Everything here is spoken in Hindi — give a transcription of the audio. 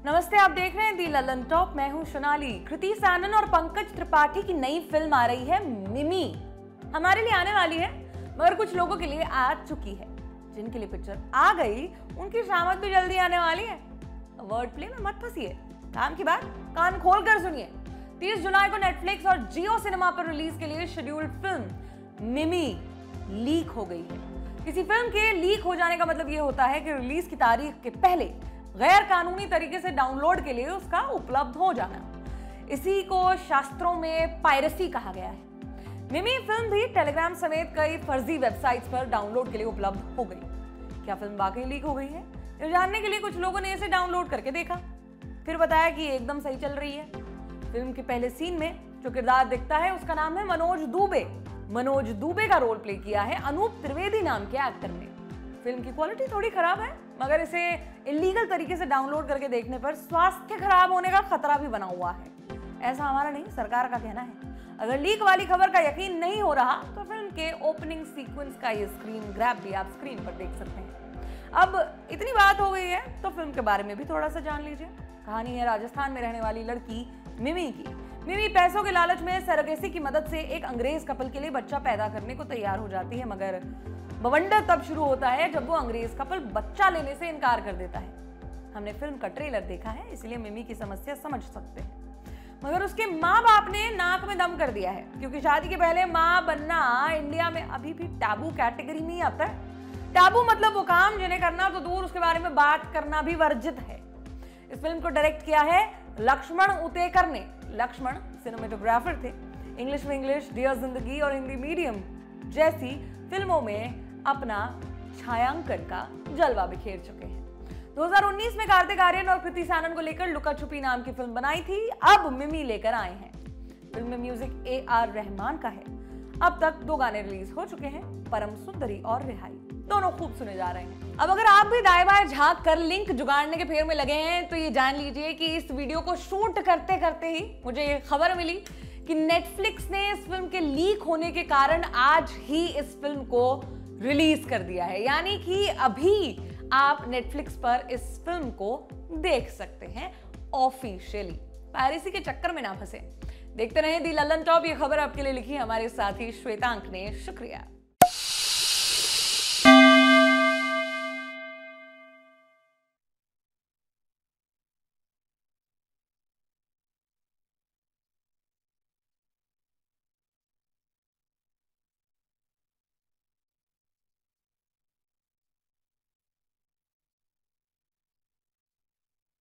नमस्ते, आप देख रहे हैं दी ललन टॉप। मैं हूं सोनाली। कृति सैनन और पंकज त्रिपाठी की नई फिल्म आ रही है मिमी। हमारे लिए आने वाली है, मगर कुछ लोगों के लिए आ चुकी है। जिनके लिए पिक्चर आ गई उनकी शामत भी जल्दी आने वाली है। वर्ड प्ले में मत फंसिए, काम की बात कान खोल कर सुनिए। 30 जुलाई को नेटफ्लिक्स और जियो सिनेमा पर रिलीज के लिए शेड्यूल्ड फिल्म मिमी लीक हो गई है। किसी फिल्म के लीक हो जाने का मतलब यह होता है कि रिलीज की तारीख के पहले गैर कानूनी तरीके से डाउनलोड के लिए उसका उपलब्ध हो जाना। इसी को शास्त्रों में पायरेसी कहा गया है। मिमी फिल्म भी टेलीग्राम समेत कई फर्जी वेबसाइट्स पर डाउनलोड के लिए उपलब्ध हो गई। क्या फिल्म वाकई लीक हो गई है? ये जानने के लिए कुछ लोगों ने इसे डाउनलोड करके देखा, फिर बताया कि एकदम सही चल रही है। फिल्म के पहले सीन में जो किरदार दिखता है उसका नाम है मनोज दुबे। मनोज दुबे का रोल प्ले किया है अनूप त्रिवेदी नाम के एक्टर ने। फिल्म की क्वालिटी थोड़ी खराब है, मगर इसे इलीगल तरीके से डाउनलोड करके देखने पर स्वास्थ्य खराब होने का खतरा भी बना हुआ है। ऐसा हमारा नहीं, सरकार का कहना है। अगर लीक वाली खबर का यकीन नहीं हो रहा तो फिल्म के ओपनिंग सीक्वेंस का ये स्क्रीन ग्रैब भी आप स्क्रीन पर देख सकते हैं। अब इतनी बात हो गई है तो फिल्म के बारे में भी थोड़ा सा जान लीजिए। कहानी है राजस्थान में रहने वाली लड़की मिमी की। मिमी पैसों के लालच में सरोगेसी की मदद से एक अंग्रेज कपल के लिए बच्चा पैदा करने को तैयार हो जाती है, मगर बवंडर तब शुरू होता है जब वो अंग्रेज कपल बच्चा लेने से इनकार कर देता है। हमने फिल्म का ट्रेलर देखा है, इसलिए मिमी की समस्या समझ सकते हैं। मगर उसके माँ बाप ने नाक में दम कर दिया है, क्योंकि शादी के पहले माँ बनना इंडिया में अभी भी टैबू कैटेगरी में ही आता है। टैबू मतलब वो काम जिन्हें करना तो दूर, उसके बारे में बात करना भी वर्जित है। इस फिल्म को डायरेक्ट किया है लक्ष्मण उतेकर ने। लक्ष्मण सिनेमेटोग्राफर थे। इंग्लिश में इंग्लिश, डियर जिंदगी और हिंदी मीडियम जैसी फिल्मों में अपना छायांकन का जलवा बिखेर चुके हैं। 2019 में कार्तिक आर्यन और कृति सैनन को लेकर लुका छुपी नाम की फिल्म बनाई थी। अब मिमी लेकर आए हैं। फिल्म में म्यूजिक AR रहमान का है। अब तक 2 गाने रिलीज हो चुके हैं, परम सुंदरी और रिहाई। दोनों खूब सुने जा रहे हैं। अब अगर आप भी दाएं बाएं झांक कर लिंक जुगाड़ने के फेर में लगे हैं तो ये जान लीजिए कि इस वीडियो को शूट करते करते ही मुझे ये खबर मिली कि नेटफ्लिक्स ने इस फिल्म के लीक होने के कारण आज ही इस फिल्म को रिलीज कर दिया है। यानी कि अभी आप नेटफ्लिक्स पर इस फिल्म को देख सकते हैं ऑफिशियली। पायरेसी के चक्कर में ना फंसे। देखते रहें दी ललन टॉप। ये खबर आपके लिए लिखी हमारे साथी श्वेतांक ने। शुक्रिया।